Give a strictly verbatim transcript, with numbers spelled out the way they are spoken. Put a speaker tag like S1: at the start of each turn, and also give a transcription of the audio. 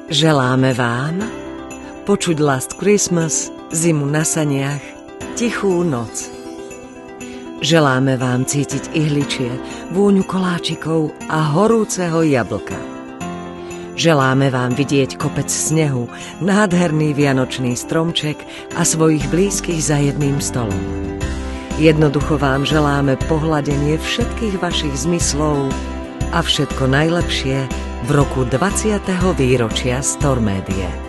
S1: Želáme vám počuť Last Christmas, zimu na saniach, tichú noc. Želáme vám cítiť ihličie, vôňu koláčikov a horúceho jablka. Želáme vám vidieť kopec snehu, nádherný vianočný stromček a svojich blízkych za jedným stolom. Jednoducho vám želáme pohľadenie všetkých vašich zmyslov a všetko najlepšie v roku dvadsiateho výročia Stormédie.